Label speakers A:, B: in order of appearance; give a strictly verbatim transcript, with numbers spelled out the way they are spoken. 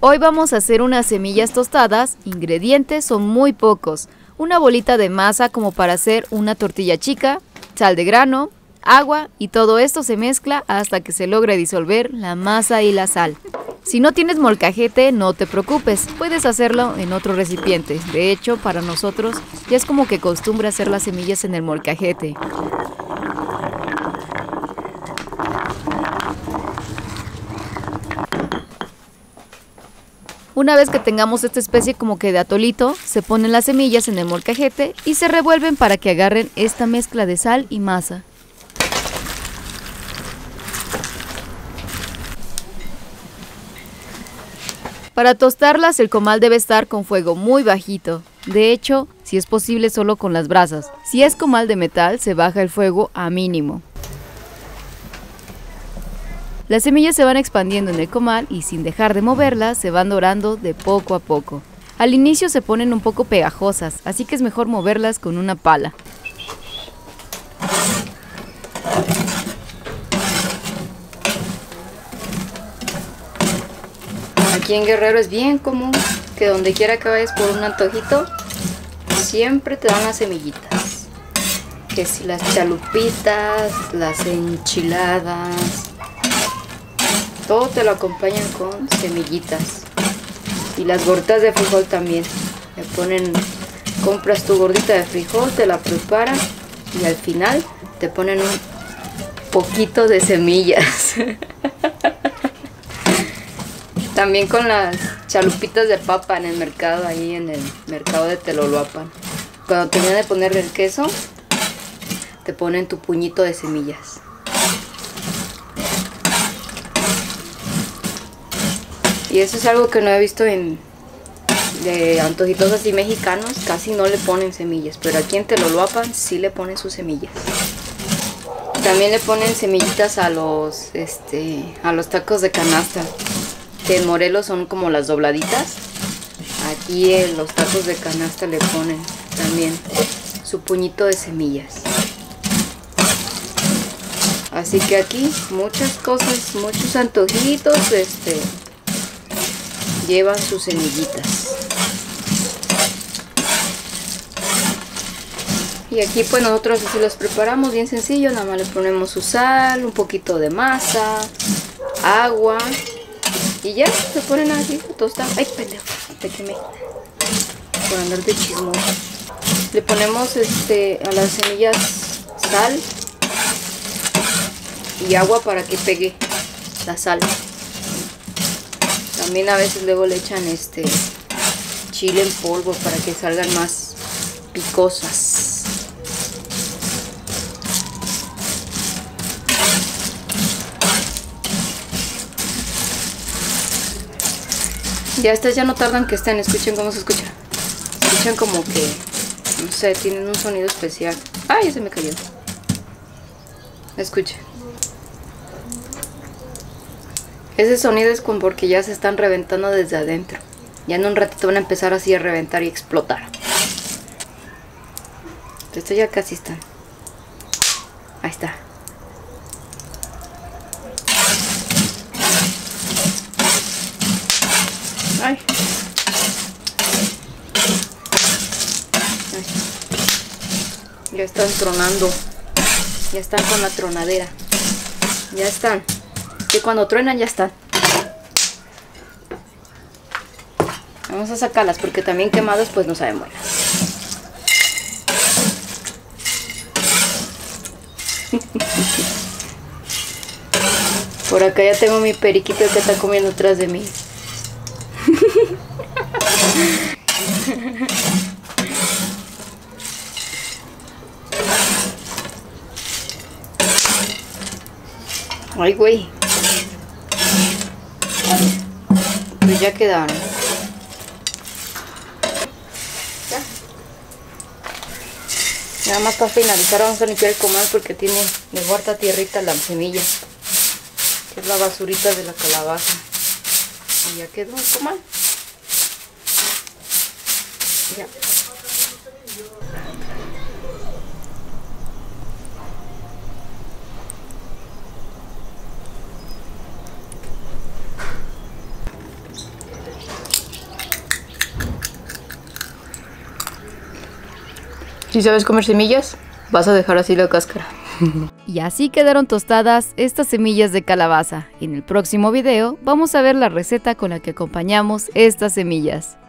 A: Hoy vamos a hacer unas semillas tostadas, ingredientes son muy pocos, una bolita de masa como para hacer una tortilla chica, sal de grano, agua y todo esto se mezcla hasta que se logre disolver la masa y la sal. Si no tienes molcajete, no te preocupes, puedes hacerlo en otro recipiente. De hecho, para nosotros ya es como que costumbre hacer las semillas en el molcajete. Una vez que tengamos esta especie como que de atolito, se ponen las semillas en el molcajete y se revuelven para que agarren esta mezcla de sal y masa. Para tostarlas, el comal debe estar con fuego muy bajito. De hecho, si es posible solo con las brasas. Si es comal de metal, se baja el fuego a mínimo. Las semillas se van expandiendo en el comal y sin dejar de moverlas, se van dorando de poco a poco. Al inicio se ponen un poco pegajosas, así que es mejor moverlas con una pala. Aquí en Guerrero es bien común que donde quiera que vayas por un antojito, siempre te dan las semillitas. Que si las chalupitas, las enchiladas, todo te lo acompañan con semillitas. Y las gorditas de frijol también. Le ponen, compras tu gordita de frijol, te la preparan y al final te ponen un poquito de semillas. También con las chalupitas de papa en el mercado, ahí en el mercado de Teloloapan. Cuando terminan de ponerle el queso, te ponen tu puñito de semillas. Y eso es algo que no he visto en de antojitos así mexicanos, casi no le ponen semillas, pero aquí en Teloloapan sí le ponen sus semillas. También le ponen semillitas a los este a los tacos de canasta, que en Morelos son como las dobladitas. Aquí en los tacos de canasta le ponen también su puñito de semillas. Así que aquí muchas cosas, muchos antojitos este llevan sus semillitas. Y aquí pues nosotros así los preparamos bien sencillo, nada más le ponemos su sal, un poquito de masa, agua y ya se ponen así a tostar. Ay, pendejo, te quemé por andar de chismoso. Le ponemos este a las semillas sal y agua para que pegue la sal. También a veces luego le echan este chile en polvo para que salgan más picosas. Ya estas ya no tardan que estén, escuchen cómo se escucha. Escuchan como que, no sé, tienen un sonido especial. ¡Ay, ya se me cayó! Escuchen. Ese sonido es como porque ya se están reventando desde adentro. Ya en un ratito van a empezar así a reventar y explotar. Esto ya casi están. Ahí está. Ay. Ay. Ya están tronando. Ya están con la tronadera. Ya están. Que cuando truenan ya están. Vamos a sacarlas porque también quemadas pues no saben buenas. Por acá ya tengo mi periquito que está comiendo atrás de mí. Ay, güey. Pues ya quedaron. Ya. Nada más para finalizar vamos a limpiar el comal porque tiene de huerta tierrita la semilla, que es la basurita de la calabaza. Y ya quedó el comal. Ya. Si sabes comer semillas, vas a dejar así la cáscara.
B: Y así quedaron tostadas estas semillas de calabaza. En el próximo video vamos a ver la receta con la que acompañamos estas semillas.